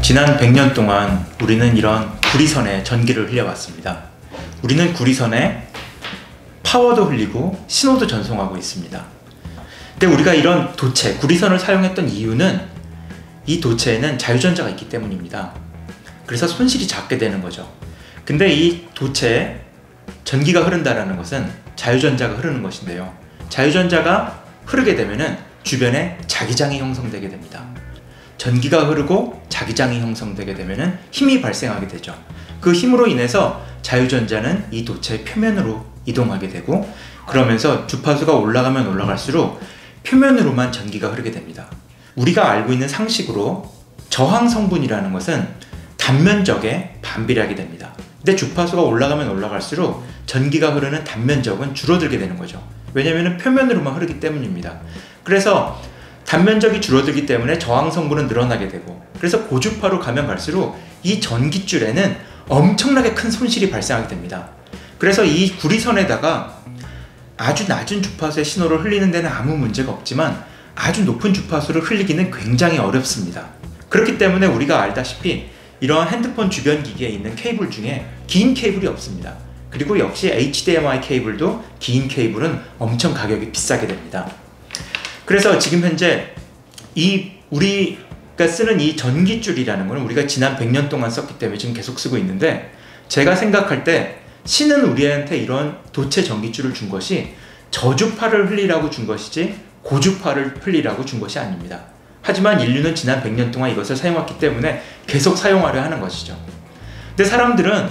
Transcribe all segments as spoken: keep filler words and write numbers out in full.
지난 백 년 동안 우리는 이런 구리선에 전기를 흘려왔습니다. 우리는 구리선에 파워도 흘리고 신호도 전송하고 있습니다. 근데 우리가 이런 도체, 구리선을 사용했던 이유는 이 도체에는 자유전자가 있기 때문입니다. 그래서 손실이 작게 되는 거죠. 근데 이 도체에 전기가 흐른다는 것은 자유전자가 흐르는 것인데요. 자유전자가 흐르게 되면 주변에 자기장이 형성되게 됩니다. 전기가 흐르고 자기장이 형성되게 되면 힘이 발생하게 되죠. 그 힘으로 인해서 자유전자는 이 도체의 표면으로 이동하게 되고, 그러면서 주파수가 올라가면 올라갈수록 표면으로만 전기가 흐르게 됩니다. 우리가 알고 있는 상식으로 저항 성분이라는 것은 단면적에 반비례하게 됩니다. 근데 주파수가 올라가면 올라갈수록 전기가 흐르는 단면적은 줄어들게 되는 거죠. 왜냐하면 표면으로만 흐르기 때문입니다. 그래서 단면적이 줄어들기 때문에 저항 성분은 늘어나게 되고, 그래서 고주파로 가면 갈수록 이 전깃줄에는 엄청나게 큰 손실이 발생하게 됩니다. 그래서 이 구리선에다가 아주 낮은 주파수의 신호를 흘리는 데는 아무 문제가 없지만 아주 높은 주파수를 흘리기는 굉장히 어렵습니다. 그렇기 때문에 우리가 알다시피 이런 핸드폰 주변 기기에 있는 케이블 중에 긴 케이블이 없습니다. 그리고 역시 에이치디엠아이 케이블도 긴 케이블은 엄청 가격이 비싸게 됩니다. 그래서 지금 현재 이 우리가 쓰는 이 전기줄이라는 것은 우리가 지난 백 년 동안 썼기 때문에 지금 계속 쓰고 있는데, 제가 생각할 때 신은 우리한테 이런 도체 전기줄을 준 것이 저주파를 흘리라고 준 것이지 고주파를 흘리라고 준 것이 아닙니다. 하지만 인류는 지난 백 년 동안 이것을 사용했기 때문에 계속 사용하려 하는 것이죠. 근데 사람들은,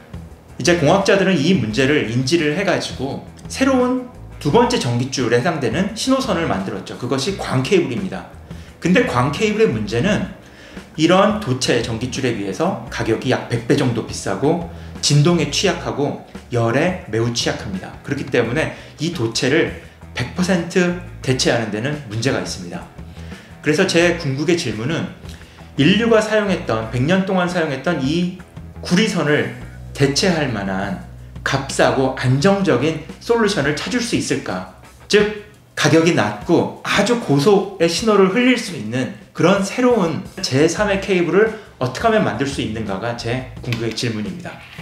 이제 공학자들은 이 문제를 인지를 해가지고 새로운 두 번째 전기줄에 해당되는 신호선을 만들었죠. 그것이 광 케이블입니다. 근데 광 케이블의 문제는 이런 도체 전기줄에 비해서 가격이 약 백 배 정도 비싸고 진동에 취약하고 열에 매우 취약합니다. 그렇기 때문에 이 도체를 백 퍼센트 대체하는 데는 문제가 있습니다. 그래서 제 궁극의 질문은, 인류가 사용했던 백 년 동안 사용했던 이 구리선을 대체할 만한 값싸고 안정적인 솔루션을 찾을 수 있을까? 즉 가격이 낮고 아주 고속의 신호를 흘릴 수 있는 그런 새로운 제삼의 케이블을 어떻게 하면 만들 수 있는가가 제 궁극의 질문입니다.